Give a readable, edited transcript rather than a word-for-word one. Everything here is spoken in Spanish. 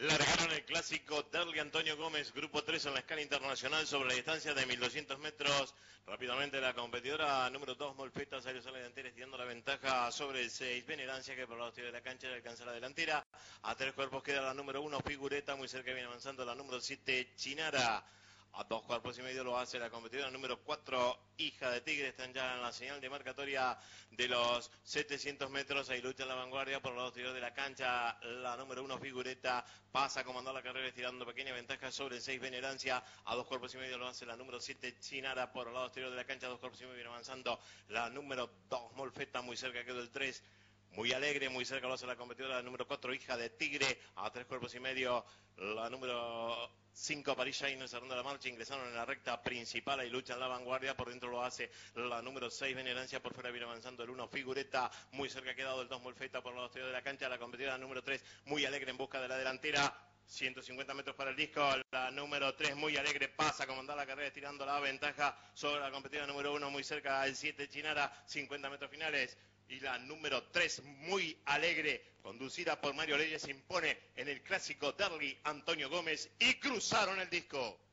Largaron el clásico Derli Antonio Gómez, grupo 3 en la escala internacional sobre la distancia de 1200 metros. Rápidamente la competidora número 2, Molfetta, salió a la delantera estirando la ventaja sobre el 6, Venerancia, que por los tiros de la cancha le alcanza la delantera. A 3 cuerpos queda la número 1, Figureta, muy cerca viene avanzando la número 7, Chinara. A 2 cuerpos y medio lo hace la competidora número 4, Hija de Tigre. Están ya en la señal de marcatoria de los 700 metros. Ahí lucha en la vanguardia por los dos tiros de la cancha. La número 1, Figureta, pasa a comandar la carrera estirando pequeña ventaja sobre el 6, Venerancia. A 2 cuerpos y medio lo hace la número 7, Chinara, por los dos tiros de la cancha. A 2 cuerpos y medio viene avanzando la número 2, Molfetta, muy cerca quedó el 3. Muy alegre, muy cerca lo hace la competidora, la número 4, Hija de Tigre. A 3 cuerpos y medio, la número 5, Paris Jaime, cerrando la marcha, ingresaron en la recta principal y luchan la vanguardia. Por dentro lo hace la número 6, Venerancia. Por fuera viene avanzando el 1, Figureta. Muy cerca ha quedado el 2, Molfetta, por los dos tiros de la cancha. La competidora número 3, muy alegre en busca de la delantera. 150 metros para el disco, la número 3, muy alegre, pasa a comandar la carrera estirando la ventaja sobre la competidora número 1, muy cerca el 7, Chinara, 50 metros finales. Y la número 3, muy alegre, conducida por Mario Leyes, se impone en el clásico Derli Antonio Gómez y cruzaron el disco.